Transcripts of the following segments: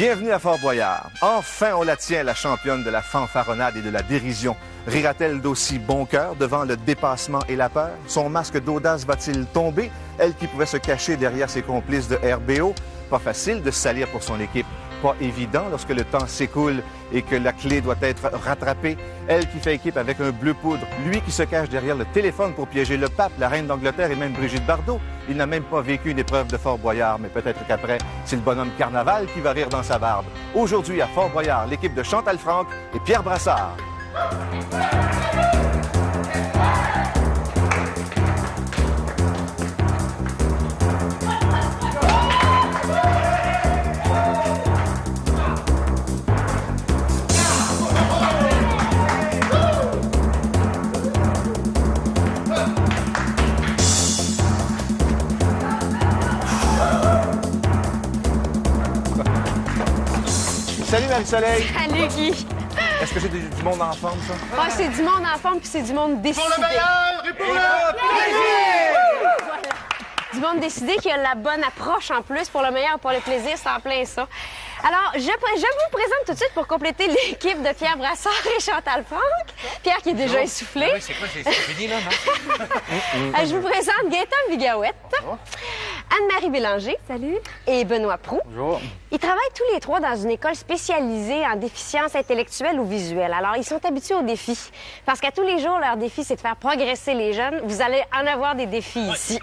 Bienvenue à Fort-Boyard. Enfin, on la tient, la championne de la fanfaronnade et de la dérision. Rira-t-elle d'aussi bon cœur devant le dépassement et la peur? Son masque d'audace va-t-il tomber? Elle qui pouvait se cacher derrière ses complices de RBO. Pas facile de se salir pour son équipe. Pas évident lorsque le temps s'écoule et que la clé doit être rattrapée. Elle qui fait équipe avec un bleu poudre. Lui qui se cache derrière le téléphone pour piéger le pape, la reine d'Angleterre et même Brigitte Bardot. Il n'a même pas vécu une épreuve de Fort-Boyard, mais peut-être qu'après, c'est le bonhomme Carnaval qui va rire dans sa barbe. Aujourd'hui, à Fort-Boyard, l'équipe de Chantal Franck et Pierre Brassard. Salut Marie-Soleil! Salut Guy! Est-ce que c'est du monde en forme, ça? Ah, c'est du monde en forme puis c'est du monde décidé. Pour le meilleur et pour le plaisir! Voilà. Du monde décidé qui a la bonne approche en plus. Pour le meilleur et pour le plaisir, c'est en plein ça. Alors, je vous présente tout de suite pour compléter l'équipe de Pierre Brassard et Chantal Franck. Pierre qui est déjà essoufflé. Ah oui, c'est quoi? C'est fini, là, non? Je vous présente Gaëtan Vigouette, Anne-Marie Bélanger, salut, et Benoît Proulx. Bonjour. Ils travaillent tous les trois dans une école spécialisée en déficience intellectuelle ou visuelle. Alors, ils sont habitués aux défis. Parce qu'à tous les jours, leur défi, c'est de faire progresser les jeunes. Vous allez en avoir des défis ici.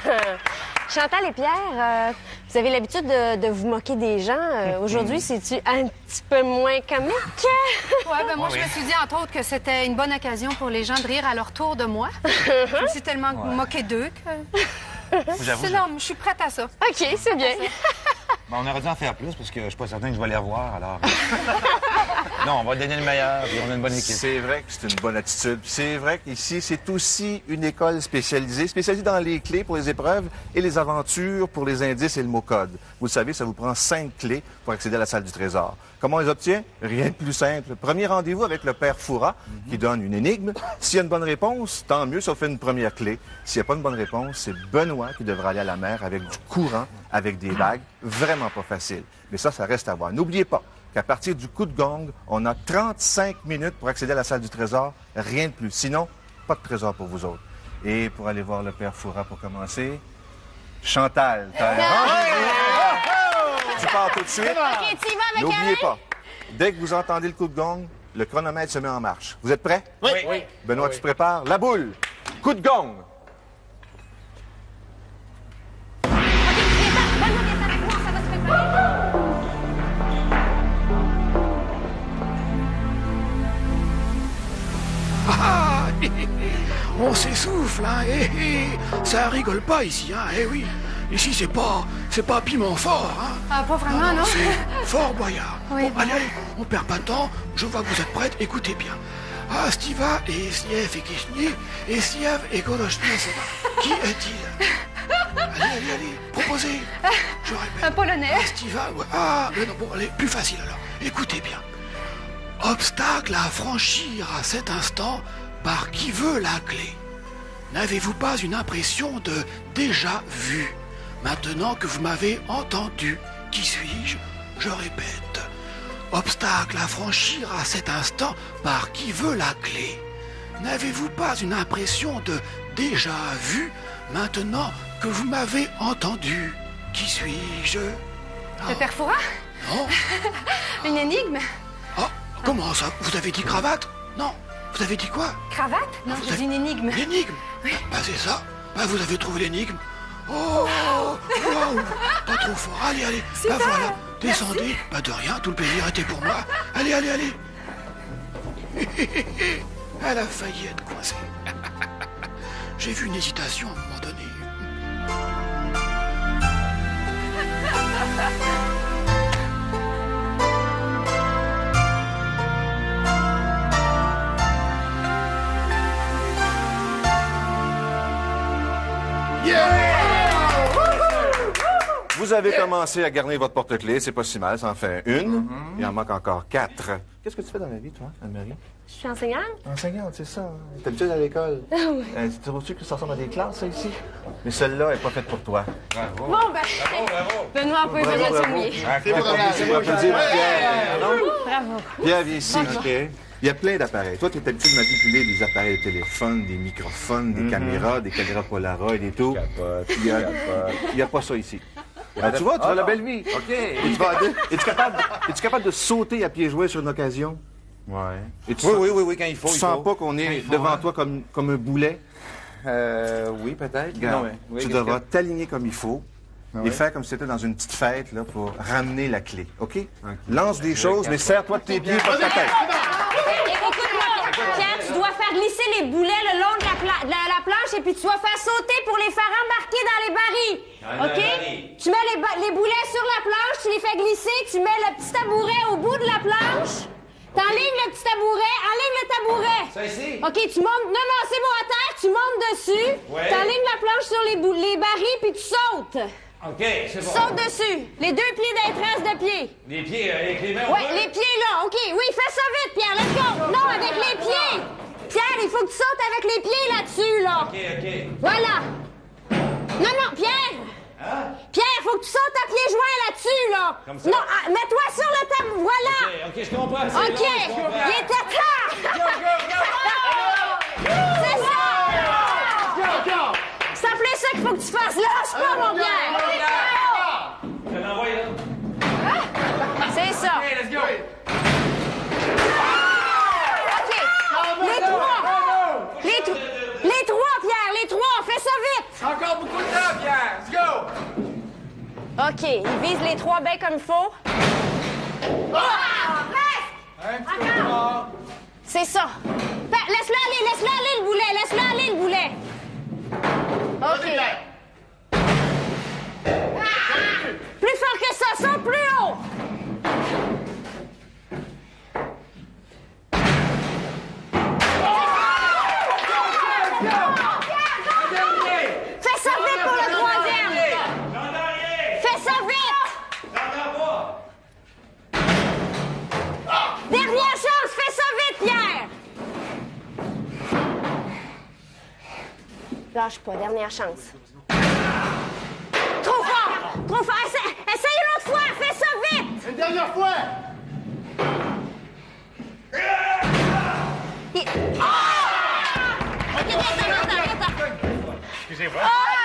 Chantal et Pierre, vous avez l'habitude de vous moquer des gens. Aujourd'hui, c'est-tu un petit peu moins comique? Ouais, ben moi, je me suis dit, entre autres, que c'était une bonne occasion pour les gens de rire à leur tour de moi. Je me suis tellement moquée d'eux que... J'avoue. Non, je suis prête à ça. OK, c'est bien. Ben, on aurait dû en faire plus parce que je suis pas certain que je vais les revoir, alors... Non, on va donner le meilleur et on a une bonne équipe. C'est vrai que c'est une bonne attitude. C'est vrai qu'ici, c'est aussi une école spécialisée dans les clés pour les épreuves et les aventures pour les indices et le mot code. Vous le savez, ça vous prend 5 clés pour accéder à la salle du trésor. Comment on les obtient? Rien de plus simple. Premier rendez-vous avec le père Fouras qui donne une énigme. S'il y a une bonne réponse, tant mieux, ça fait une première clé. S'il n'y a pas une bonne réponse, c'est Benoît qui devra aller à la mer avec du courant, avec des vagues. Vraiment pas facile. Mais ça reste à voir. N'oubliez pas qu'à partir du coup de gong, on a 35 minutes pour accéder à la salle du trésor. Rien de plus. Sinon, pas de trésor pour vous autres. Et pour aller voir le père Fouras pour commencer, Chantal, tu pars tout de suite. OK, tu y vas avec N'oubliez Alain? pas, dès que vous entendez le coup de gong, le chronomètre se met en marche. Vous êtes prêts? Oui. Benoît, tu te prépares? La boule! Coup de gong! Ah, on s'essouffle, hein. Ça rigole pas ici, hein. Eh oui. Ici, c'est pas piment fort, hein. Ah, pas vraiment, non? C'est Fort-Boyard. Oui, Bon, allez, on perd pas de temps. Je vois que vous êtes prêtes. Écoutez bien. Ah, Stiva et Siev et Kishni et Siev et Goroshnes. Qui est-il? Allez, proposez. Je répète. Un Polonais. Ah, Stiva, ouais. Ah, mais non, bon, allez, plus facile alors. Écoutez bien. Obstacle à franchir à cet instant par qui veut la clé. N'avez-vous pas une impression de déjà vu? Maintenant que vous m'avez entendu, qui suis-je? Je répète. Obstacle à franchir à cet instant par qui veut la clé. N'avez-vous pas une impression de déjà vu maintenant que vous m'avez entendu? Qui suis-je? Le père Fouras? Non? Une énigme? Ah, comment ça? Vous avez dit cravate? Non. Vous avez dit quoi? Cravate? Non, Vous j'ai avez- dit une énigme. L'énigme? Bah c'est ça. Bah vous avez trouvé l'énigme. Oh, waouh, pas trop fort. Allez, bah Super. voilà, descendez. Pas de rien, tout le plaisir était pour moi. Allez. Elle a failli être coincée. J'ai vu une hésitation à un moment donné. Vous vous avez commencé à garnir votre porte-clés, c'est pas si mal, ça en fait une. Il en manque encore 4. Qu'est-ce que tu fais dans la vie, toi, Anne-Marie? Je suis enseignante. Enseignante, c'est ça. T'es habituée à l'école. Tu trouves-tu que ça ressemble à des classes, ça, ici? Mais celle-là n'est pas faite pour toi. Bravo. Bon, ben, Benoît, on peut venir se mouiller. C'est pour applaudir Pierre. Bravo. Pierre, viens ici. OK. Il y a plein d'appareils. Toi, tu es habitué de manipuler des appareils de téléphone, des microphones, des caméras Polaroid et tout. Il n'y a pas ça ici. Ben, tu vois la belle vie. OK. Es-tu capable de sauter à pieds joints sur une occasion? Ouais. Et tu Oui, quand il faut. Tu sens pas qu'on est devant toi comme un boulet? Oui, peut-être. Regarde, Oui, tu devras t'aligner comme il faut et faire comme si c'était dans une petite fête là, pour ramener la clé. OK? Lance des choses, mais serre-toi de tes pieds, pas de ta tête. Écoute-moi, Pierre, tu dois faire glisser les boulets le long de la planche et puis tu dois faire sauter pour les faire embarquer dans les barils. OK? Tu mets les boulets sur la planche, tu les fais glisser, tu mets le petit tabouret au bout de la planche. T'enlignes le petit tabouret, enligne le tabouret. Ça ici? OK, tu montes. Non, c'est bon, à terre, tu montes dessus. Ouais. T'enlignes la planche sur les barils puis tu sautes. OK, c'est bon. Saute dessus. Les 2 pieds d'un trace de pied. Les pieds avec les mains. Ouais, les pieds là. OK, oui, fais ça vite, Pierre. Let's go. Non, avec les pieds. Pierre, il faut que tu sautes avec les pieds là-dessus, là. OK. Voilà. Non, Pierre. Pierre, faut que tu sautes à pieds joints là-dessus, là. Comme ça? Non, mets-toi sur le table. Voilà. OK, je comprends. OK. Il est à terre. C'est ça. C'est en plus ça qu'il faut que tu fasses. Lâche pas, mon Pierre. Je l'envoie là. C'est ça. Hey, let's go. OK. Les trois, Pierre, les trois. Fais ça vite. Encore beaucoup de temps, Pierre. Let's go. OK. Il vise les trois bien comme il faut. C'est ça. Laisse-le aller le boulet. OK. Plus fort que ça, saute plus haut. Fais ça vite pour le troisième. Fais ça vite. Dernière chance, fais ça vite, Pierre. Lâche pas, dernière chance. Trop fort. Essaye une autre fois, fais ça vite. Une dernière fois! Excusez-moi.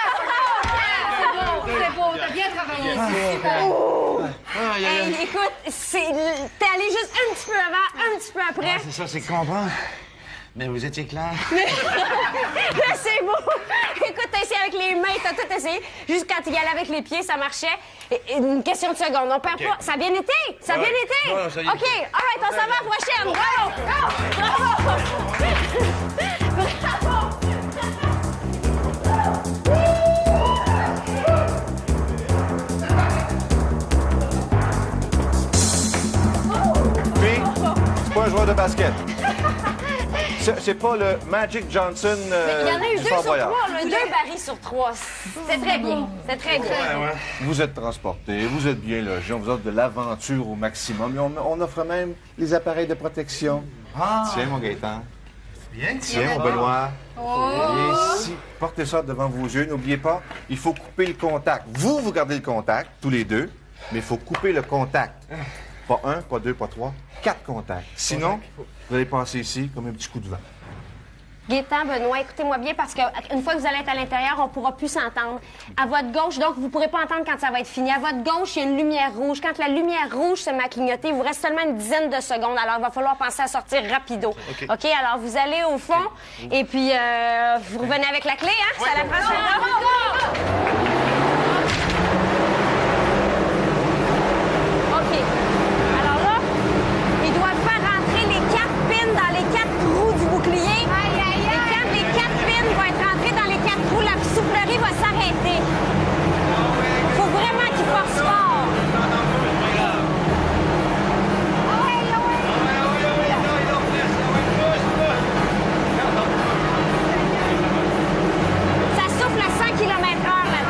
C'est beau, t'as bien travaillé. C'est super. Hey, écoute, t'es allé juste un petit peu avant, un petit peu après. C'est ça, c'est comprendre. Mais vous étiez clair. C'est beau. Écoute, t'as essayé avec les mains, t'as tout essayé. Juste quand tu y allais avec les pieds, ça marchait. Une question de seconde, on perd pas. Ça a bien été? Ça a bien été? Ouais, ça y est. OK, all right, on s'en va à la prochaine. Bravo! Puis, c'est pas un joueur de basket. C'est pas le Magic Johnson Il y en a eu du 2 Fort sur Boyard. 3, là, 2 barils sur 3. C'est très bien. C'est très bien. Vous êtes transportés, vous êtes bien logés, on vous offre de l'aventure au maximum. Et on offre même les appareils de protection. Tiens, mon Gaëtan. Bien. Tiens, mon Benoît. Viens ici. Portez ça devant vos yeux. N'oubliez pas, il faut couper le contact. Vous gardez le contact, tous les deux, mais il faut couper le contact. Pas 1, pas 2, pas 3, 4 contacts. Sinon, vous allez passer ici comme un petit coup de vent. Gaétan, Benoît, écoutez-moi bien parce qu'une fois que vous allez être à l'intérieur, on ne pourra plus s'entendre. À votre gauche, donc, vous ne pourrez pas entendre quand ça va être fini. À votre gauche, il y a une lumière rouge. Quand la lumière rouge se met à clignoter, il vous reste seulement une dizaine de secondes. Alors, il va falloir penser à sortir rapido. OK? Alors, vous allez au fond et puis vous revenez avec la clé, hein? C'est à la France. OK. Alors là, ils doivent faire rentrer les 4 pins dans les 4 trous du bouclier. Et quand les 4 pins vont être rentrés dans les 4 trous, la soufflerie va s'arrêter. Faut vraiment qu'ils forcent fort. Ça souffle à 100 km/h là.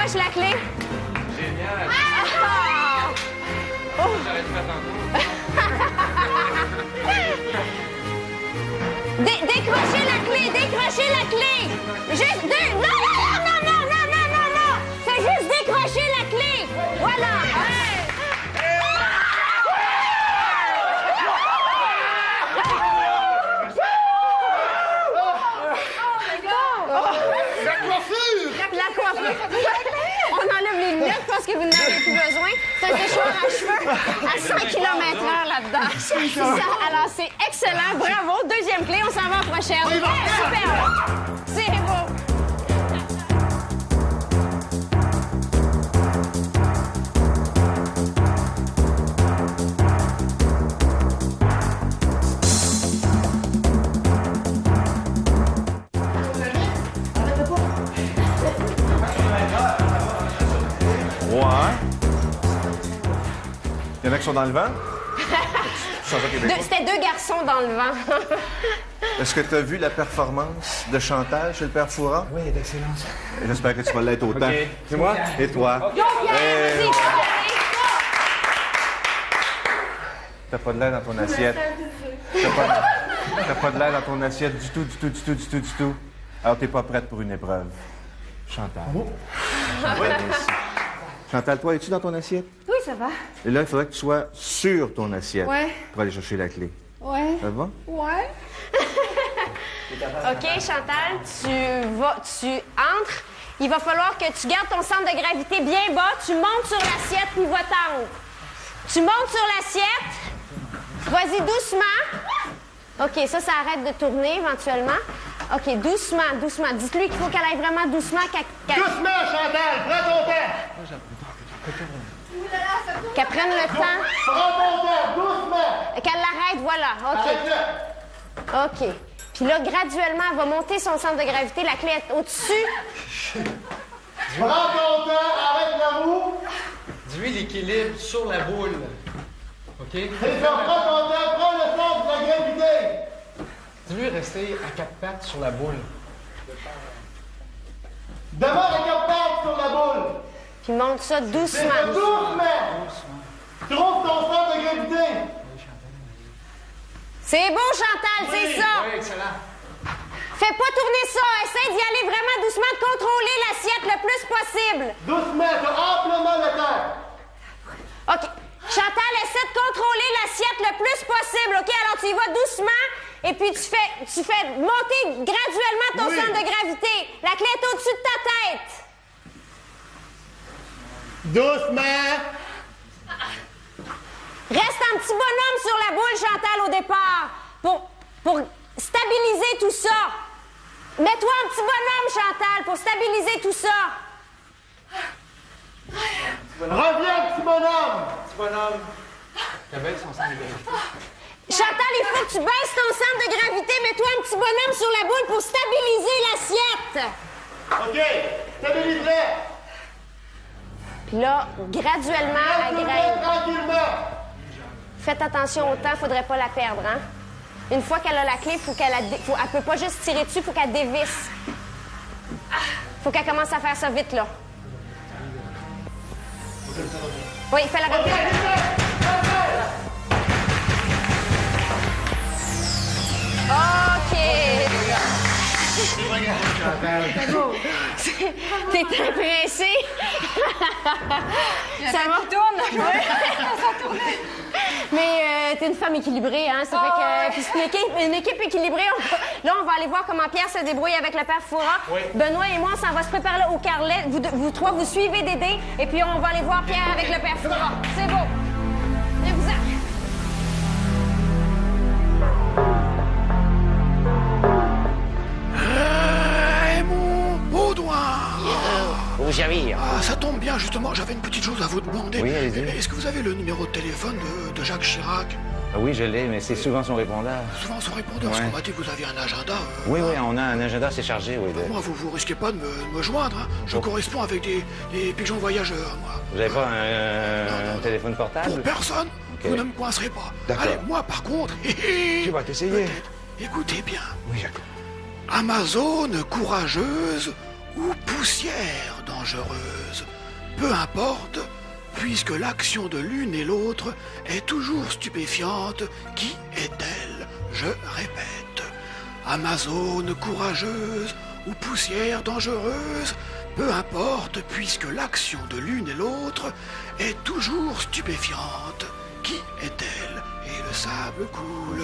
Décroche la clé. Génial. Ah! J'aurais dû faire tantôt. Décrochez la clé, décrochez la clé. Juste deux. Non, non, non, non, non, non, non, non, non. Fais juste décrocher la clé. Voilà. La coiffure. On enlève les lunettes parce que vous n'en avez plus besoin. C'est un séchoir à cheveux à 100 km/h là-dedans. C'est ça. Alors, c'est excellent. Bravo. Deuxième clé. On s'en va à la prochaine. Super. C'est beau. Il y en a qui sont dans le vent? C'était deux garçons dans le vent. Est-ce que tu as vu la performance de Chantal chez le Père Fouras? Oui, elle est excellente. J'espère que tu vas l'être autant. OK. C'est moi? Et toi? Vas-y. T'as pas de lait dans ton assiette. T'as pas de lait dans ton assiette du tout. Alors, t'es pas prête pour une épreuve. Chantal. Chantal, toi, es-tu dans ton assiette? Oui, ça va. Et là, il faudrait que tu sois sur ton assiette Ouais. pour aller chercher la clé. Ouais. Ça va? Ouais. OK, Chantal, tu entres. Il va falloir que tu gardes ton centre de gravité bien bas. Tu montes sur l'assiette, puis va-t'en. Tu montes sur l'assiette. Vas-y doucement. OK, ça arrête de tourner éventuellement. OK, doucement. Dites-lui qu'il faut qu'elle aille vraiment doucement. Doucement, Chantal, prends ton temps. Qu'elle prenne le temps. Prends ton temps, doucement. Qu'elle l'arrête, voilà. OK. Arrête-le. OK. Puis là, graduellement, elle va monter son centre de gravité. La clé est au-dessus. Prends ton temps, arrête la roue. Dis-lui l'équilibre sur la boule. OK? Et ça, prends ton temps, prends le centre de la gravité. Dis-lui rester à quatre pattes sur la boule. Demeure à quatre pattes sur la boule. Puis monte ça C'est doucement. ça, doucement. Trouve ton centre de gravité. C'est beau, Chantal, c'est ça. Oui, excellent. Fais pas tourner ça. Essaie d'y aller vraiment doucement, de contrôler l'assiette le plus possible. Doucement, t'as amplement le temps. OK. Chantal, essaie de contrôler l'assiette le plus possible, OK? Alors, tu y vas doucement et puis tu fais monter graduellement ton centre de gravité. La clé est au-dessus de ta tête. Doucement. Reste un petit bonhomme sur la boule, Chantal, au départ, pour stabiliser tout ça. Mets-toi un petit bonhomme, Chantal, pour stabiliser tout ça. Reviens, petit bonhomme. Petit bonhomme. T'as baissé son centre de gravité. Chantal, il faut que tu baisses ton centre de gravité. Mets-toi un petit bonhomme sur la boule pour stabiliser l'assiette. OK, stabilise-le. Puis là, graduellement, elle Laisse-le grimpe. tranquillement. Faites attention au temps, faudrait pas la perdre, hein? Une fois qu'elle a la clé, elle peut pas juste tirer dessus, faut qu'elle dévisse. Faut qu'elle commence à faire ça vite, là. Oui, fais la répétition. OK. T'es très pressé. Ça va? Tourne. Mais t'es une femme équilibrée, hein? Ça fait que. Puis c'est une équipe équilibrée. Là, on va aller voir comment Pierre se débrouille avec le Père Fouras. Oui. Benoît et moi, on s'en va se préparer là au carlet. Vous trois, vous suivez Dédé. Et puis, on va aller voir Pierre avec le Père Fouras. C'est beau. Viens-vous-en. Raymond Baudouin. Au Javir. Ah, ça tombe bien, justement, j'avais une petite chose à vous demander. Oui, allez-y. Est-ce que vous avez le numéro de téléphone de Jacques Chirac? Ah oui, je l'ai, mais c'est souvent son répondeur. Souvent son répondeur, parce Ouais. qu'on m'a dit que vous aviez un agenda. Oui, on a un agenda assez chargé, oui. Moi, vous risquez pas de me joindre, hein. Je corresponds avec des pigeons voyageurs, moi. Vous n'avez pas un téléphone Pour portable? personne, Ok. vous ne me coincerez pas. D'accord. Allez, moi, par contre... Tu vas t'essayer. Écoutez bien. Oui, Jacques. Amazone courageuse ou poussière dangereuse? dangereuse. Peu importe, puisque l'action de l'une et l'autre est toujours stupéfiante, qui est-elle? Je répète. Amazone courageuse ou poussière dangereuse, peu importe, puisque l'action de l'une et l'autre est toujours stupéfiante. Qui est-elle? Et le sable coule.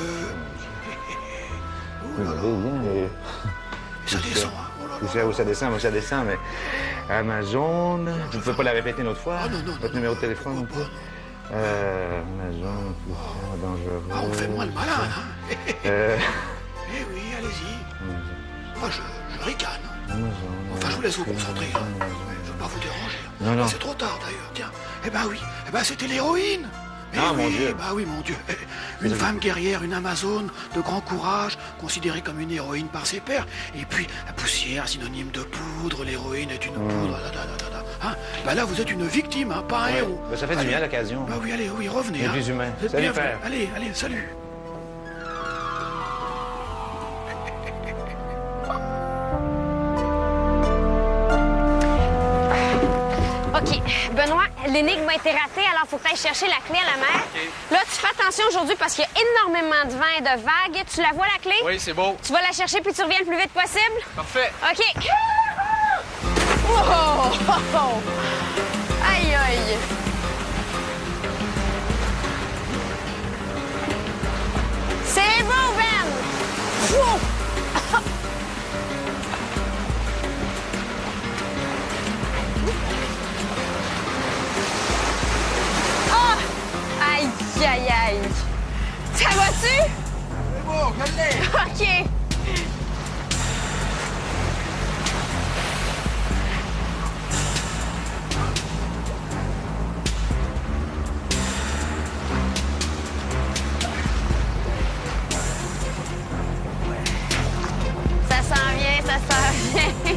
Oh là là. Et ça descend, hein? Oh là là. Je sais où ça descend, moi ça descend, mais Amazon, vous ne pouvez pas la répéter une autre fois? Ah, non, non, Votre non, numéro non, de téléphone non plus? Amazon, poussière dangereuse. Ah, on fait moins le malin, hein? Eh oui, allez-y. Moi, je ricane. Enfin, je vous laisse vous concentrer, hein. Je ne veux pas vous déranger. Non, non. C'est trop tard, d'ailleurs, tiens. Eh ben oui, eh ben c'était l'héroïne. Eh Ah, oui, mon Dieu. Bah oui, mon Dieu. Une femme guerrière, une Amazone, de grand courage, considérée comme une héroïne par ses pairs. Et puis, la poussière, synonyme de poudre, l'héroïne est une poudre. Hein? Bah là, vous êtes une victime, hein, pas un héros. Ben, ça fait du bien l'occasion. Bah oui, allez, oui, revenez. Les Hein. plus humains. Vous êtes Salut, bienvenus. père. Allez, allez, salut. OK. Benoît, l'énigme a été ratée, alors il faut que tu ailles chercher la clé à la mer. Là, tu fais attention aujourd'hui parce qu'il y a énormément de vent et de vagues. Tu la vois, la clé? Oui, c'est beau. Tu vas la chercher puis tu reviens le plus vite possible? Parfait. OK. Oh! Aïe, aïe. C'est beau, Ben! Wow! Oh! Aïe, aïe, aïe. Ça va-tu? C'est beau, je l'ai. OK. Ça s'en vient, ça s'en vient.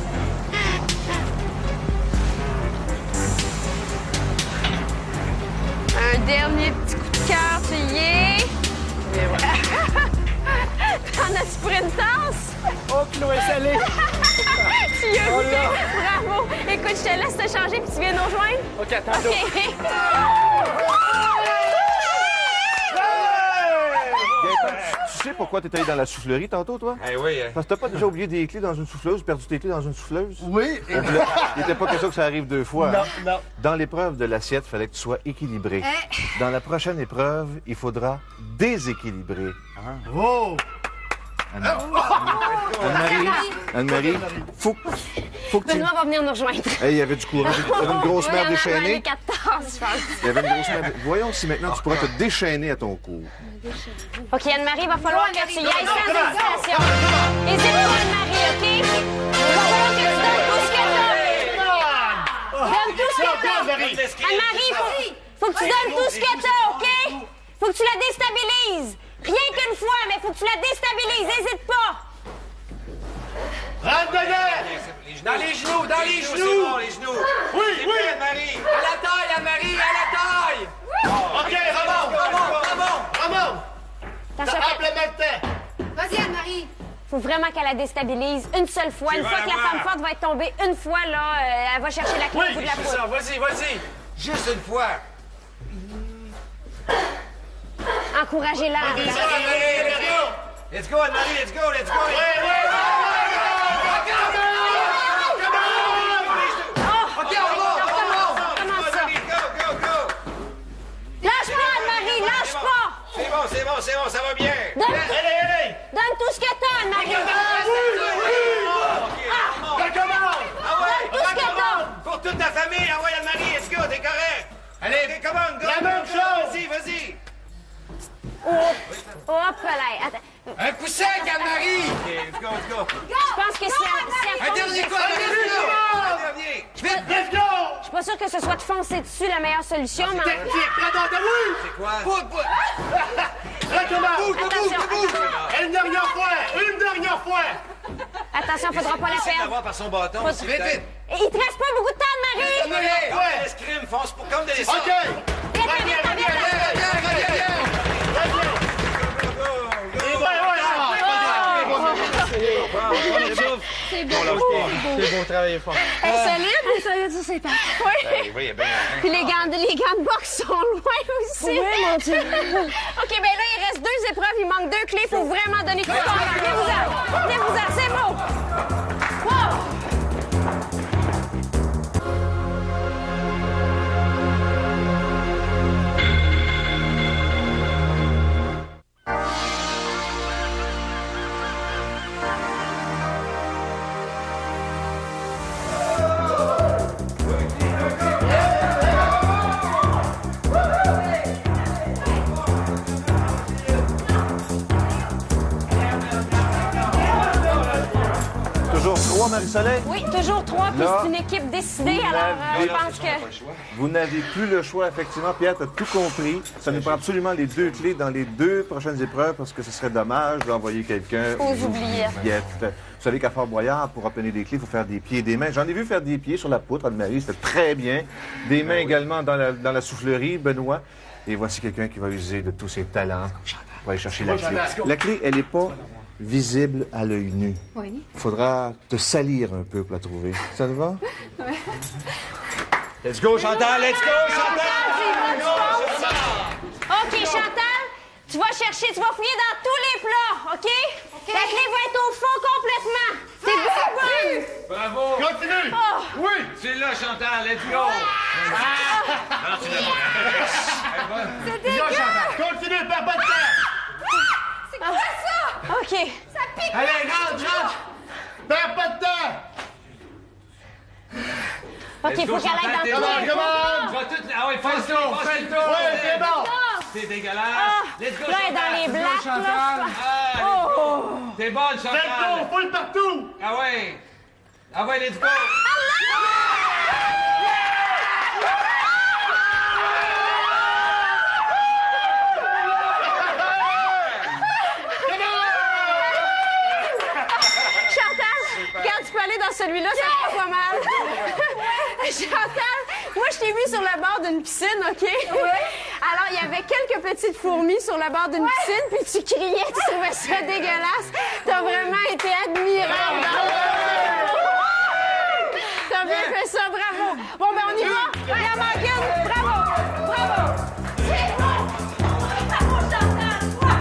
Un dernier petit coup de cœur, tu y es. T'en as-tu pris une tasse? Oh, Chloé salée. Tu y as goûté? Bravo. Écoute, je te laisse te changer puis tu viens nous rejoindre. OK, attends. OK. Tu sais pourquoi t'es allé dans la soufflerie tantôt, toi? Eh oui, Parce que t'as pas déjà oublié des clés dans une souffleuse, perdu tes clés dans une souffleuse? Oui. Il n'était pas question que ça arrive deux fois. Non, hein? non. Dans l'épreuve de l'assiette, il fallait que tu sois équilibré. Dans la prochaine épreuve, il faudra déséquilibrer. Oh! Anne-Marie, faut que tu... Benoît va venir nous rejoindre. Hey, il y avait du courant. Il y avait une grosse Oui, mère on a déchaînée. les 14, je pense. Il y avait une grosse mère... Voyons si maintenant tu pourras te déchaîner à ton cours. OK, Anne-Marie, il va falloir que tu y ailles sans hésitation. Hésite pas, Anne-Marie, OK? Il va falloir que tu donnes tout ce que t'as. Donne tout ce que t'as. Anne-Marie, faut que tu donnes tout ce que t'as, OK? Faut que tu la déstabilises. Rien qu'une fois, mais faut que tu la déstabilises. Hésite pas. Rentre dedans! Dans les genoux, dans les genoux! C'est bon, les genoux. Oui, oui! Marie. À la taille, Anne-Marie, à la taille! OK, remonte! Attention, Implémente! Vas-y, Anne-Marie. faut vraiment qu'elle la déstabilise une seule fois. Une fois que la femme forte va être tombée, une fois, là, elle va chercher la clé au bout de la poudre. Vas-y! Juste une fois. Encouragez-la. Let's go, Anne-Marie, let's go! Comment ça? Go! Lâche pas, Anne-Marie, lâche pas. C'est bon, ça va bien. Donne tout ce que t'as, Anne-Marie. Donne tout ce que t'as. Pour toute ta famille, envoie Anne-Marie, let's go, t'es correct. Allez, come on, go! La même chose. Vas-y! Hop là. Attends. Un coup sec, Anne-Marie! OK, let's go! Je pense que si elle Un fonce dernier dessus- coup, un dernier! Vite, let's go! Je suis pas sûre que ce soit de foncer dessus la meilleure solution, mais... Tactique, prends ta oui! C'est quoi? Recommence! Attention. Une dernière fois! Attention, faudra pas la Essaye perdre. d'avoir par son bâton. Faut- s'il te plaît. Et il te reste pas beaucoup de temps, Anne-Marie. Comme de l'escrime, fonce pour comme de l'escrime. OK! Go! C'est beau. C'est beau, travailler fort. Elle est solide? Solide sur ses pattes. Oui. Oui, bien. Puis les gants de boxe sont loin aussi. Oui, mon Dieu. OK, ben là, il reste 2 épreuves. Il manque 2 clés. Il faut vraiment donner tout le temps. Venez-vous-en. Venez-vous-en. C'est beau. Wow! Toujours 3, Marie-Soleil? Oui, toujours 3, puis Là, c'est une équipe décidée. Alors, je pense que... Vous n'avez plus le choix, effectivement. Pierre, tu as tout compris. Ça nous prend absolument les 2 clés dans les 2 prochaines épreuves parce que ce serait dommage d'envoyer quelqu'un Aux oubliettes. Vous savez qu'à Fort-Boyard, pour obtenir des clés, il faut faire des pieds et des mains. J'en ai vu faire des pieds sur la poutre, Anne-Marie, c'était très bien. Des mains également dans la soufflerie, Benoît. Et voici quelqu'un qui va user de tous ses talents pour aller chercher la clé. La clé, elle n'est pas visible à l'œil nu. Oui. Il faudra te salir un peu pour la trouver. Ça te va? Let's go, Chantal! Let's go, Chantal! OK, Chantal, tu vas chercher, tu vas fouiller dans tous les plats, OK? La clé va être au fond complètement. T'es bien bonne. Bravo! Continue! Oui! C'est là, Chantal, let's go! Non, tu l'as pas. C'est dégueu. Continue, perds pas de temps! C'est quoi ça? OK. Ça pique. Allez, rentre! Perds pas de temps! OK, il faut qu'elle aille dans tous les plats. Ah oui, fais le tour! Fais le tour! Oui, c'est bon! C'est dégueulasse! Let's go, Là, elle est dans les blattes, là. T'es bonne, Chantal! Fais le tour, foule partout! Ah ouais! Ah ouais, let's go! Regarde, tu peux aller dans celui-là, ça fait pas mal. Chantal, moi, je t'ai vu sur le bord d'une piscine, OK? Oui. Alors, il y avait quelques petites fourmis sur le bord d'une piscine, puis tu criais, tu trouvais ça dégueulasse. T'as vraiment été admirable. T'as bien fait ça, bravo. Bon, ben, on y va. Il en manque une. Bravo. Bravo. C'est bon. Bravo, Chantal.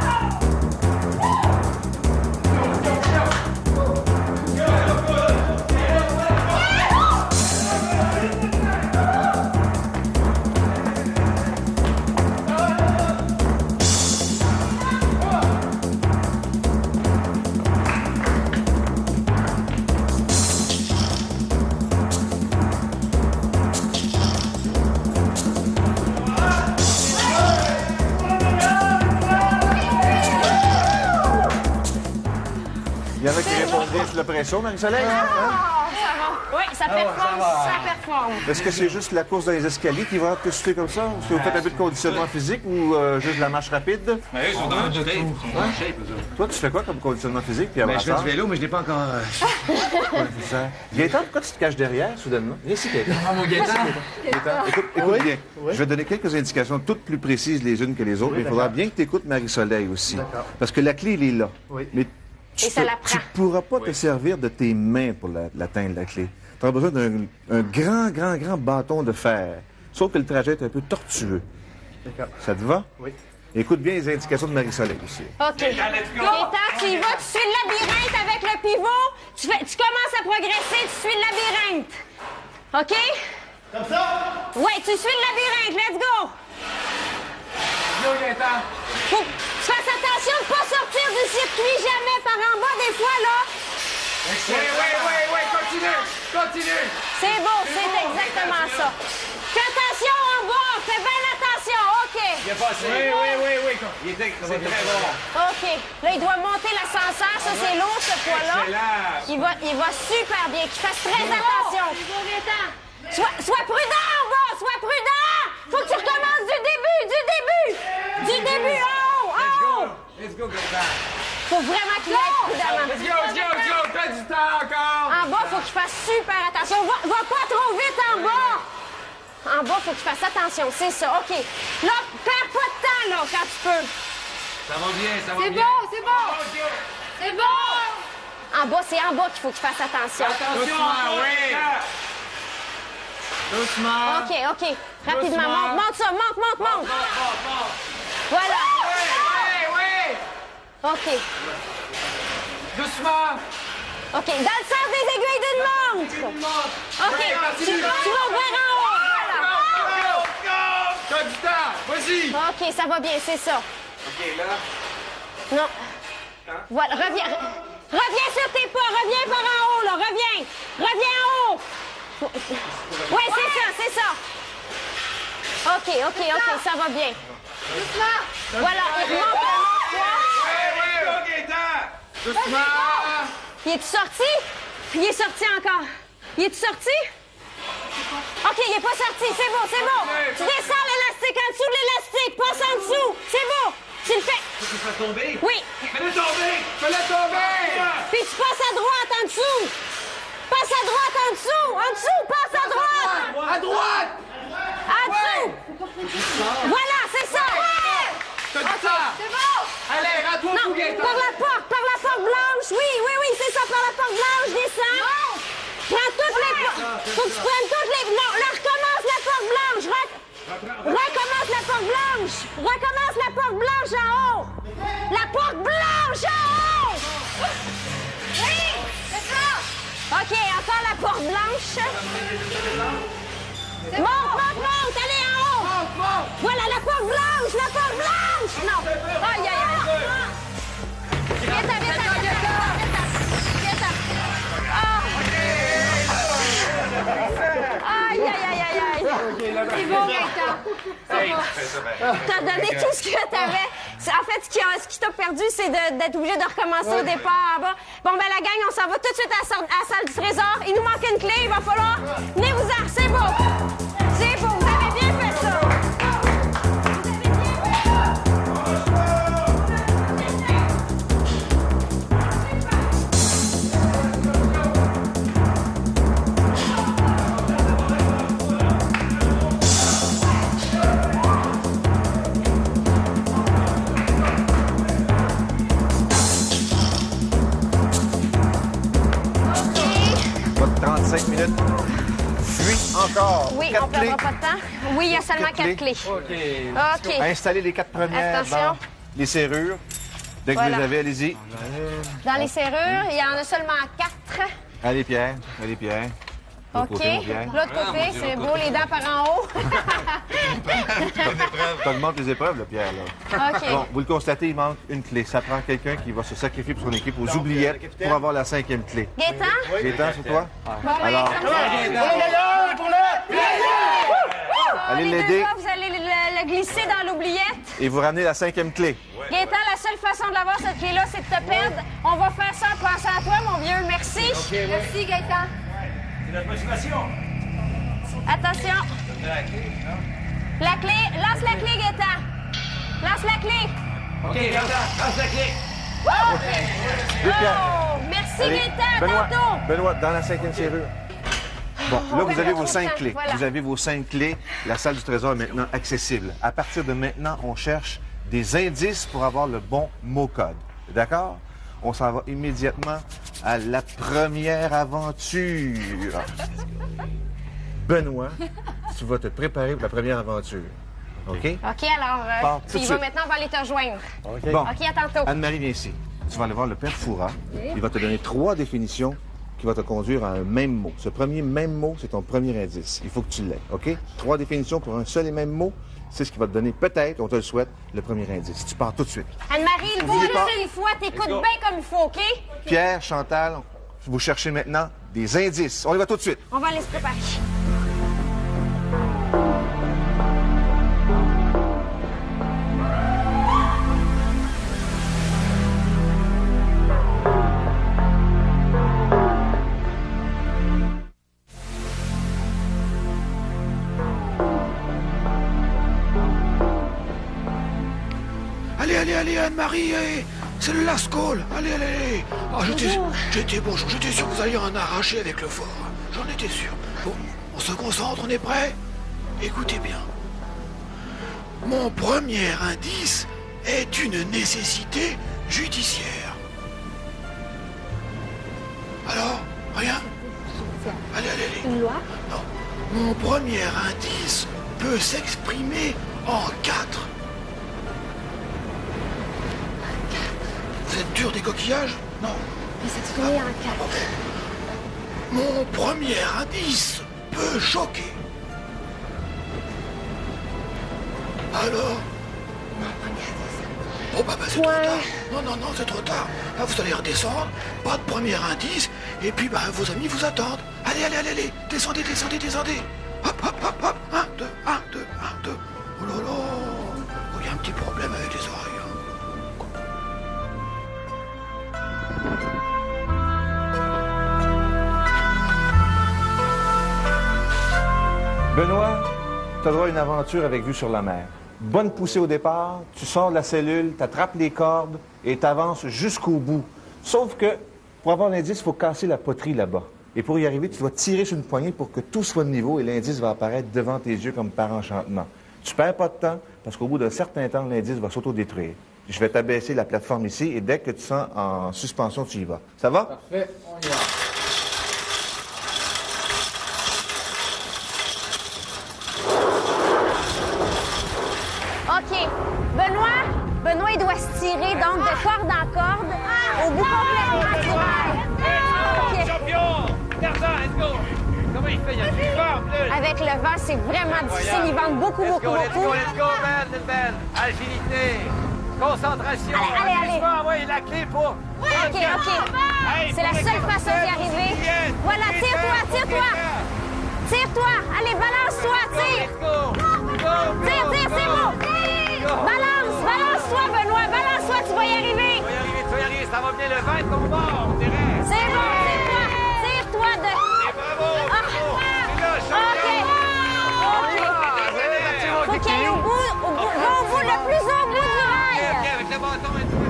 Il y en a qui répondent bien sous la pression, Marie-Soleil? Oui, ça performe, ça performe. Est-ce que c'est juste la course dans les escaliers qui va te souffler comme ça? Est-ce que vous faites un peu de conditionnement physique ou juste de la marche rapide? Ils sont dans le shape. Ils sont en shape, eux autres. Toi, tu fais quoi comme conditionnement physique? Puis Ben, je fais du vélo, mais je l'ai pas encore... c'est ça. Gaëtan, pourquoi tu te caches derrière, soudainement? Viens ici, Gaëtan. Ah, mon Gaëtan! Gaëtan, écoute bien. Je vais donner quelques indications, toutes plus précises les unes que les autres, mais il faudra bien que tu écoutes Marie-Soleil aussi. Parce que la clé, elle est là. Oui. Mais tu Et ça la prend. pourras pas te servir de tes mains pour l'atteindre, la clé. Tu auras besoin d'un grand bâton de fer. Sauf que le trajet est un peu tortueux. D'accord. Ça te va? Oui. Écoute bien les indications de Marie-Soleil aussi. OK. Gaëtan, tu y vas, tu suis le labyrinthe avec le pivot. Tu commences à progresser, tu suis le labyrinthe. OK? Comme ça? Oui, tu suis le labyrinthe. Let's go! Yo, Gaëtan! Faut que tu fasses attention de ne pas sortir du circuit jamais par en bas des fois, là. Oui, continue! C'est beau, c'est exactement ça. Fais attention en bas, fais bien attention. OK. Il a passé. Oui. C'est très bon. OK. Là, il doit monter l'ascenseur. Ça, c'est lourd, ce poids-là. Excellent. Il va super bien. Qu'il fasse très attention. Sois prudent en bas, sois prudent. Faut que tu recommences du début. En haut. Let's go, Gaëtan. Faut vraiment qu'il aille prudemment. Let's go! T'as du temps encore! En bas, faut qu'il fasse super attention. Va pas trop vite en bas. En bas, faut que tu fasses attention. C'est ça. OK. Là, perds pas de temps, là, quand tu peux. Ça va bien, ça va C'est bien. bon, c'est bon. C'est bon. En bas, c'est en bas qu'il faut qu'il fasse attention. Attention, oui! Doucement! OK. Rapidement, monte ça, monte! Voilà. Oui! OK. Doucement! OK, dans le sens des aiguilles d'une montre. OK, tu vas ouvrir en haut. Voilà. T'as du temps! Vas-y! OK, ça va bien, c'est ça. OK, là. Non. Voilà, reviens sur tes pas, reviens par en haut, là, reviens en haut. Oui, c'est ça. OK, ça va bien. Voilà, il remonte Doucement! Il est-tu sorti? Il est sorti encore. Il est-tu sorti? OK, il est pas sorti, c'est bon. Tu descends l'élastique en dessous de l'élastique, passe en dessous, c'est bon. Tu le fais. Tu le fais tomber? Oui. Fais-le tomber! Puis tu passes à droite en dessous. Passe à droite en dessous, passe à droite. À droite! En dessous. Voilà, c'est ça. T'as du temps! C'est bon! Allez, rends-toi Non, par la porte blanche. Oui, c'est ça, par la porte blanche, descends. Non. Prends toutes les portes. Faut que tu prennes toutes les... Non, là, recommence la porte blanche. Recommence la porte blanche. Recommence la porte blanche en haut. La porte blanche en haut. Oui! C'est ça! OK, encore la porte blanche. Monte, allez en haut. Voilà, la porte blanche. Non. Aïe. Viens-t'en. Aïe. C'est bon, Gaëtan. T'as donné tout ce que t'avais. En fait, ce qui t'a perdu, c'est d'être obligé de recommencer au départ en bas. Bon, ben la gang, on s'en va tout de suite à la salle du trésor. Il nous manque une clé, il va falloir... Venez-vous-en, c'est beau, vous avez bien fait ça. Votre 35 minutes. Fuis encore. Oui, Quatre on perdra clés. pas de temps. Oui, il y a seulement 4 clés. OK. Installez les 4 premières Attention. dans les serrures. Dès que Voilà. vous les avez, allez-y. Dans les serrures, il y en a seulement 4. Allez, Pierre. L'autre OK. côté, mon Pierre. L'autre côté, c'est beau, les dents par en haut. T'augmentes les épreuves, là, Pierre. Là. OK. Bon, vous le constatez, il manque une clé. Ça prend quelqu'un qui va se sacrifier pour son équipe aux oubliettes pour avoir la 5e clé. Gaëtan? Gaëtan, c'est toi? Bon, Alors, allez les deux l'aider doigts, vous allez le glisser dans l'oubliette. et vous ramenez la 5e clé. Gaëtan, la seule façon de l'avoir, cette clé-là, c'est de te perdre. On va faire ça en pensant à toi, mon vieux. Merci. Merci, Gaëtan. Attention. La clé. Lance la clé, Gaëtan. Lance la clé. OK, lance la clé. Deux Pierre. Oh, merci, Allez, Gaëtan. Tantôt. Benoît, dans la 5e serrure. Bon, là, vous avez vos 5 clés. Voilà. Vous avez vos 5 clés. La salle du trésor est maintenant accessible. À partir de maintenant, on cherche des indices pour avoir le bon mot-code. D'accord? On s'en va immédiatement à la première aventure. Benoît, tu vas te préparer pour la première aventure. OK? OK, alors, Part tout de il suite. va maintenant, on va aller te rejoindre. Bon. OK, à tantôt. Anne-Marie, viens ici. Tu vas aller voir le père Fouras. Il va te donner 3 définitions qui vont te conduire à un même mot. Ce premier même mot, c'est ton premier indice. Il faut que tu l'aies, OK? 3 définitions pour un seul et même mot, c'est ce qui va te donner, peut-être, on te le souhaite, le premier indice. Tu pars tout de suite. Anne-Marie, il vaut N'oubliez juste pas. une fois. T'écoutes bien comme il faut, OK? Pierre, Chantal, vous cherchez maintenant des indices. On y va tout de suite. On va aller se préparer. Allez, Anne-Marie, c'est le last call. Allez. Ah, j'étais bonjour, j'étais sûr que vous alliez en arracher avec le fort. J'en étais sûr. Bon, on se concentre, on est prêt? Écoutez bien. Mon premier indice est une nécessité judiciaire. écrit de loi? Non. Mon premier indice peut s'exprimer en 4. Vous êtes dur des coquillages? Non. Mais s'exprimer en 4. Mon premier indice peut choquer. Alors? Oh bah c'est trop tard. Non, c'est trop tard. Là, vous allez redescendre, pas de premier indice, et puis bah vos amis vous attendent. Allez, descendez. Hop. 1, 2. Oh là là. Oh, il y a un petit problème avec les oreilles. Benoît, tu as droit à une aventure avec vue sur la mer. Bonne poussée au départ, tu sors de la cellule, tu attrapes les cordes et tu avances jusqu'au bout. Sauf que, pour avoir l'indice, il faut casser la poterie là-bas. Et pour y arriver, tu dois tirer sur une poignée pour que tout soit de niveau et l'indice va apparaître devant tes yeux comme par enchantement. Tu perds pas de temps parce qu'au bout d'un certain temps, l'indice va s'autodétruire. Je vais t'abaisser la plateforme ici et dès que tu sens en suspension, tu y vas. Ça va? Parfait, on y va. OK. Benoît, il doit se tirer, donc, de corde en corde, au bout complètement du rail. OK. Champion! Tarzan, let's go! Comment il fait? Il y a du vent en plus! Avec le vent, c'est vraiment difficile. Il vente beaucoup. Let's go, Ben! Agilité! Concentration! Allez. Ouais, la clé pour... OK. C'est la seule façon d'y arriver. Voilà, tire-toi! Tire-toi! Allez, balance-toi, tire! Tire, c'est bon! Balance-toi, Benoît! Balance-toi, tu vas y arriver! Tu vas y arriver, ça va bien le vent est ton bord, on dirait! C'est bon, tire-toi de... Et bravo! C'est là, champion! OK. Faut qu'il aille au bout, le plus au bout du rail! OK, avec le bâton et tout.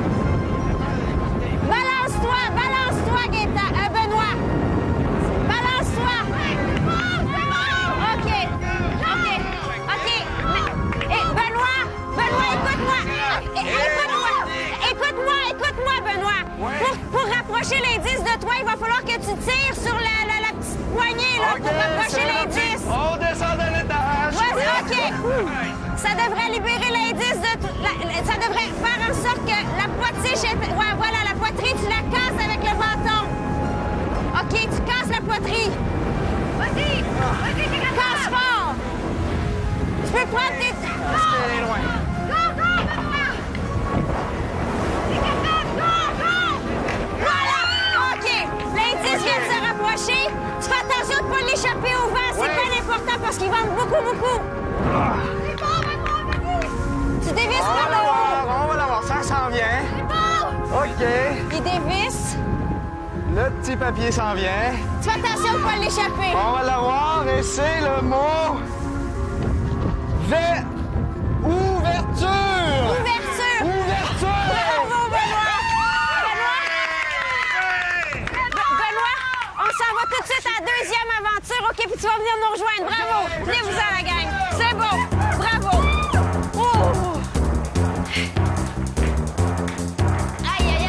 Balance-toi, Gaëtan, Benoît! Balance-toi! OK. Écoute-moi, Benoît. Pour rapprocher l'indice de toi, il va falloir que tu tires sur la petite poignée là, pour rapprocher l'indice. On descend de l'étage. Vas-y, OK. Ça devrait libérer l'indice de... Ça devrait faire en sorte que la poitrine... Ouais, voilà, la poitrine, tu la casses avec le bâton. OK, tu casses la poitrine. Vas-y, casse fort. Tu peux prendre tes... Elle est loin. Voilà! OK. L'indice vient de se rapprocher. Tu fais attention de ne pas l'échapper au vent. C'est bien important parce qu'ils vendent beaucoup. C'est bon, tu dévisses par le haut. On va l'avoir, ça s'en vient. C'est bon. OK. Il dévisse. Le petit papier s'en vient. Tu fais attention de ne pas l'échapper. On va l'avoir et c'est le mot... Ouverture! Bravo, Benoît! Benoît, on s'en va tout de suite à la deuxième aventure, OK? Puis tu vas venir nous rejoindre. Bravo! Venez-vous-en, la gang. C'est beau. Bravo! Oh! Aïe!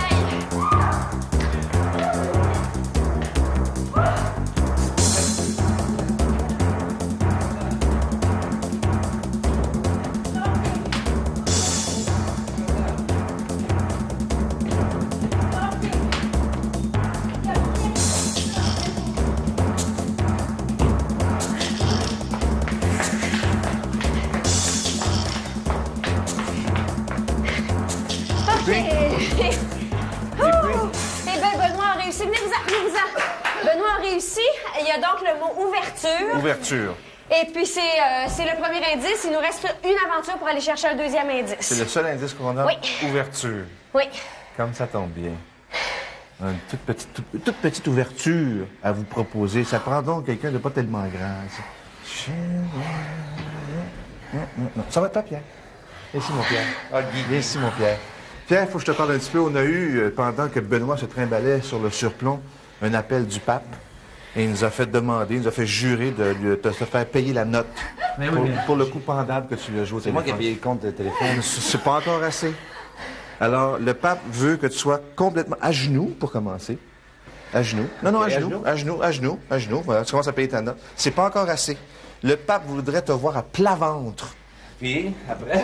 Benoît a réussi. Venez-vous-en. Benoît a réussi. Il y a donc le mot ouverture. Ouverture. Et puis, c'est le premier indice. Il nous reste une aventure pour aller chercher un deuxième indice. C'est le seul indice qu'on a. Oui. Ouverture. Oui. Comme ça tombe bien. Une toute petite ouverture à vous proposer. Ça prend donc quelqu'un de pas tellement grand. Ça. Non. Ça va pas, Pierre? Viens ici, mon Pierre. Viens ici, mon Pierre. Pierre, il faut que je te parle un petit peu. On a eu, pendant que Benoît se trimballait sur le surplomb, un appel du pape. Et il nous a fait demander, il nous a fait jurer de se faire payer la note pour le coup pendable que tu lui as joué au téléphone. C'est moi qui ai payé le compte de téléphone. C'est pas encore assez. Alors, le pape veut que tu sois complètement à genoux, pour commencer, À genoux. Non, à genoux. À genoux. Voilà, tu commences à payer ta note. C'est pas encore assez. Le pape voudrait te voir à plat ventre. Puis, après...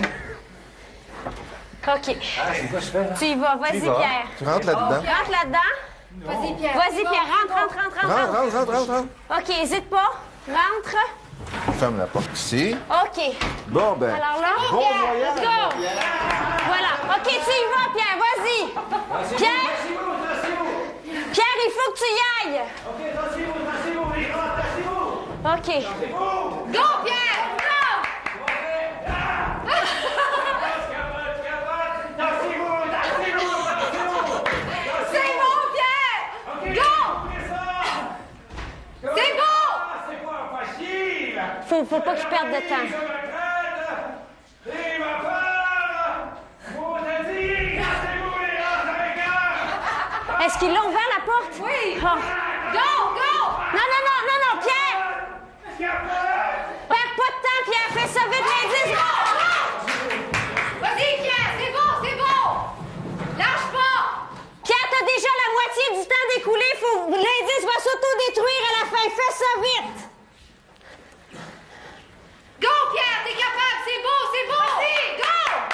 OK. c'est quoi je fais, là? Tu y vas. Vas-y, Pierre. Tu rentres là-dedans. Rentre là-dedans. Vas-y, Pierre. Vas-y, Pierre. Rentre. OK, hésite pas. Rentre. Ferme la porte ici. OK. Bon, ben... Alors là, Bon Pierre, voyage. let's go. Voilà. OK, tu y vas, Pierre. Vas-y. Pierre. Pierre, il faut que tu y ailles. OK. Go, Pierre! Go! C'est bon, Pierre! Go! C'est bon! Faut pas qu'il perde de temps. Est-ce qu'ils l'ont ouvert la porte? Oui! Oh. Go! Go! Non, Pierre! Perds pas de temps, Pierre! Fais ça vite, l'indice! Vas-y, Pierre! C'est bon! Lâche pas! Pierre, t'as déjà la moitié du temps d'écoulé. L'indice va s'auto-détruire à la fin. Fais ça vite! Go, Pierre! T'es capable! C'est bon!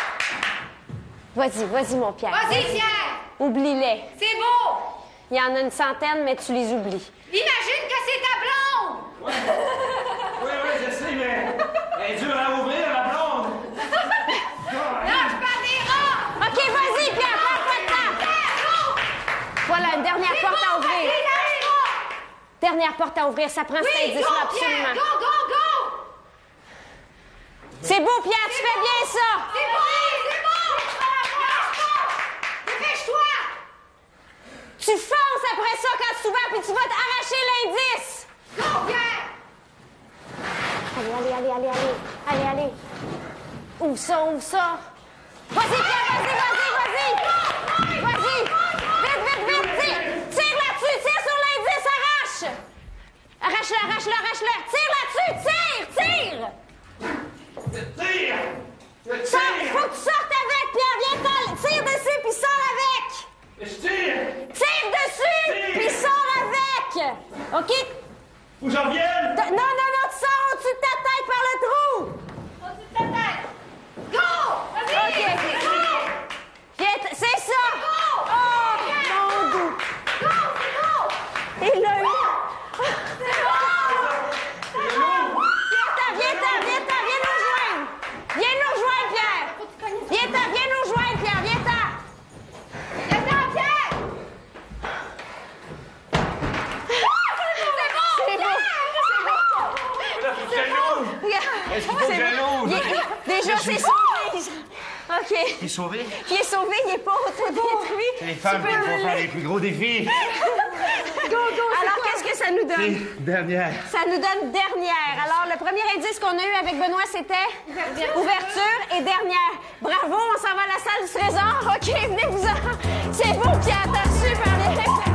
Go! Vas-y, mon Pierre. Vas-y, Pierre! Oublie-les. C'est beau! Il y en a une centaine, mais tu les oublies. Imagine que c'est ta blonde! Oui, je sais, mais elle est dure à ouvrir, la blonde. Lâche pas des rats! OK, vas-y, Pierre, perds pas de temps. Voilà, une dernière porte à ouvrir. Dernière porte à ouvrir, ça prend cet Oui, indice-là, go, absolument. Pierre! Go! C'est beau, Pierre, tu fais bien ça. C'est bon! Lâche pas! Dépêche-toi! Tu fonces après ça quand tu vas, puis tu vas t'arracher l'indice. Go, Pierre! Allez. Ouvre ça. Vas-y, Pierre, vas-y. Vite. Tire là-dessus, tire sur l'indice, arrache. Arrache-le. Tire là-dessus, tire. Faut que tu sortes avec, Pierre. Viens, tire dessus, puis sors avec. Je tire. Tire dessus, puis sors avec. OK? Faut que j'en revienne. Non, tu sors au-dessus de ta tête par le trou. Au-dessus de ta tête! Go! Vas-y! OK. Go! Viens, c'est ça. Go! Oh, mon doux. Go! Il l'a eu. C'est bon! Viens nous rejoindre, Pierre. Viens nous rejoindre, Pierre. Viens-t'en, Pierre! Est-ce qu'il faut que j'alloue? Déjà, c'est sauvé. OK. Il est sauvé? Il est sauvé, il n'est pas auto-détruit. C'est les femmes qui vont faire les plus gros défis. Alors, qu'est-ce que ça nous donne? Dernière. Ça nous donne dernière. Alors, le premier indice qu'on a eu avec Benoît, c'était ouverture et dernière. Bravo, on s'en va à la salle du trésor. OK, venez-vous-en. C'est beau, Pierre, t'as super bien fait ça.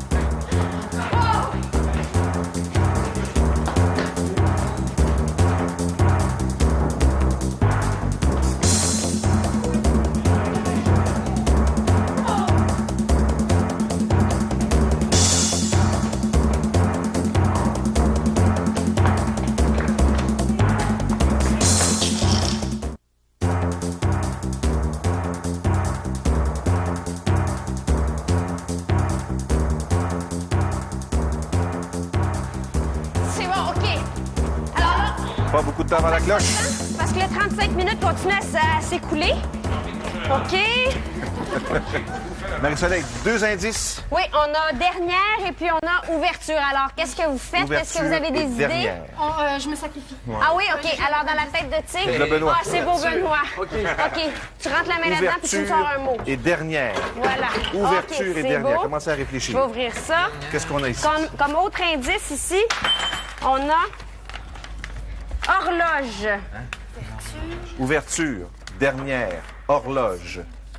C'est bon, OK. Alors là, Pas beaucoup de temps avant la cloche. parce que les 35 minutes continuent à s'écouler. OK. Marie-Soleil, 2 indices. Oui, on a dernière et puis on a ouverture. Alors, qu'est-ce que vous faites? Est-ce que vous avez des et idées? dernière. Je me sacrifie. Ah oui, OK. Alors, dans la tête de tigre. Le Benoît. Ah, c'est beau, Benoît. OK. Tu rentres la main là-dedans puis tu me sors un mot. et dernière. Voilà. Ouverture OK, et c'est dernière. beau. Commencez à Je réfléchir. vais ouvrir ça. Qu'est-ce qu'on a ici? Comme autre indice ici, on a horloge. Ouverture, dernière, horloge.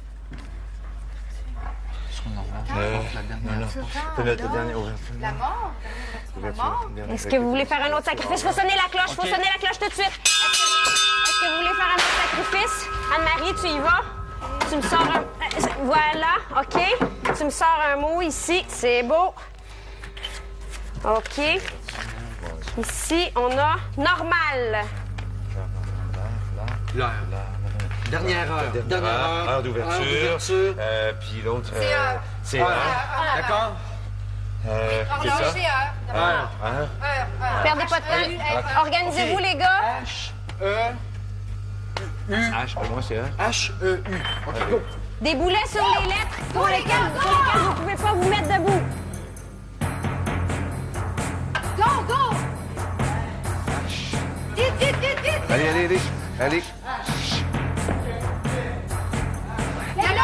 La dernière ouverture. La mort? Est-ce que vous voulez faire un autre sacrifice? Faut sonner la cloche. Faut sonner la cloche tout de suite. Est-ce que vous voulez faire un autre sacrifice? Anne-Marie, tu y vas? Tu me sors un... Voilà, OK. Tu me sors un mot ici. C'est beau. OK. Ici, on a normal. L'heure. Dernière heure. Dernière heure. Heure d'ouverture. Puis l'autre... C'est heure. D'accord? C'est ça? Heure. Perdez pas de temps. Organisez-vous, les gars. H-E-U. H, pour moi, c'est heure. H-E-U. OK, go. Des boulets sur les lettres pour lesquelles vous ne pouvez pas vous mettre debout. Go, go! Vite, vite, vite, vite! Allez, allez, allez. Allez. Il y a là,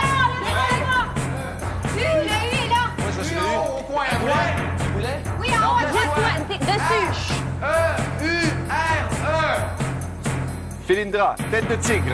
il est là! Moi, je suis Au coin à droite. Oui, en haut, à droite. Dessus. E-U-R-E. Philindra, tête de tigre.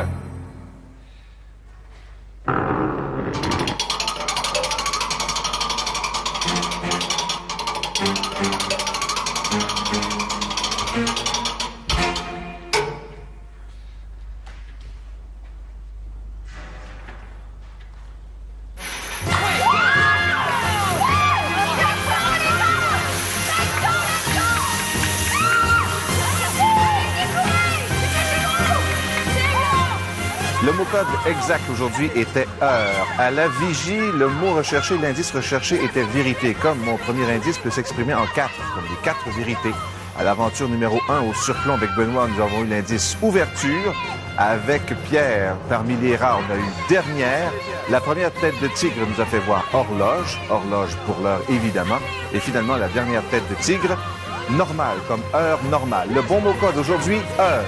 Le mot-code exact aujourd'hui était heure. À la vigie, le mot recherché, l'indice recherché était vérité. Comme mon premier indice peut s'exprimer en 4, comme les 4 vérités. À l'aventure numéro 1 au surplomb avec Benoît, nous avons eu l'indice ouverture. Avec Pierre, parmi les rares, on a eu dernière. La première tête de tigre nous a fait voir horloge. Horloge pour l'heure, évidemment. Et finalement, la dernière tête de tigre, normal, comme heure normale. Le bon mot-code aujourd'hui, heure.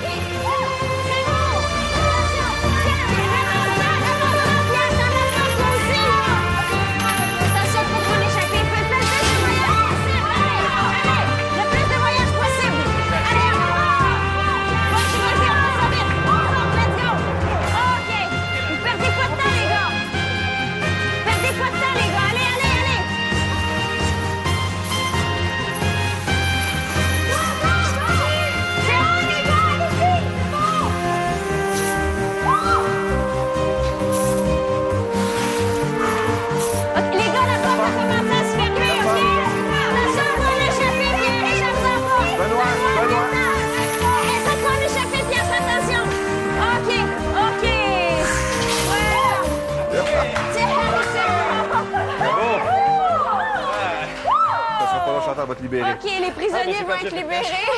Va te libérer. OK, les prisonniers vont être libérés.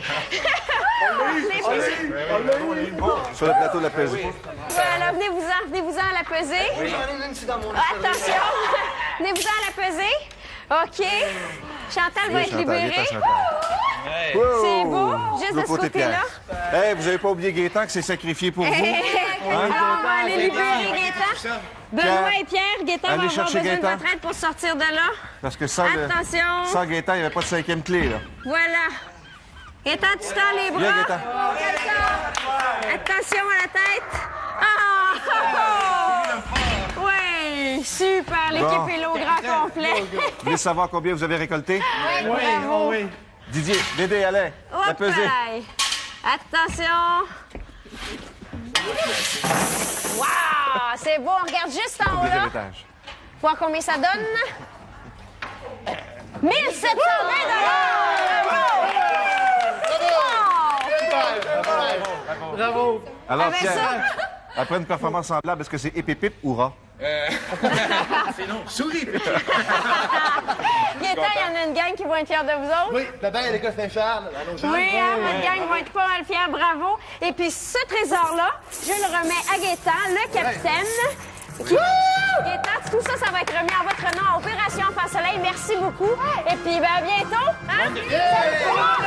Sur le plateau de la pesée. Voilà, venez-vous-en à la pesée. Attention, venez-vous-en à la pesée. OK. Chantal va être libérée. C'est beau, juste de ce côté-là. Hey, vous n'avez pas oublié Gaétan qui s'est sacrifié pour vous? Alors, on va aller libérer Gaétan. Benoît et Pierre, Gaétan va avoir besoin de votre aide pour sortir de là. Parce que sans Gaétan, il n'y avait pas de 5e clé, là. Voilà. Gaétan, tu tends les bras. Viens, Gaétan. Attention à la tête. Ah! Oui, super. L'équipe est là au grand complet. Vous voulez savoir combien vous avez récolté? Oui, bravo. Oui. Didier, Dédé, allez, la pesée. Hop-aïe. Attention. Wow! C'est beau, on regarde juste en haut, là. Deuxième étage. Voir combien ça donne. 1720 $! Bravo. Alors, Avec Pierre, ça? après une performance semblable, est-ce que c'est épépip ou rat? C'est non. Souris. Gaétan, il y en a une gang qui vont être fiers de vous autres. Oui, la belle à l'école Saint-Charles. Oui, hein, votre gang va être pas mal fiers, bravo. Et puis ce trésor-là, je le remets à Gaétan, le capitaine. Gaétan, tout ça, ça va être remis en votre nom à Opération Enfant Soleil. Merci beaucoup. Et puis, ben, à bientôt. Hein?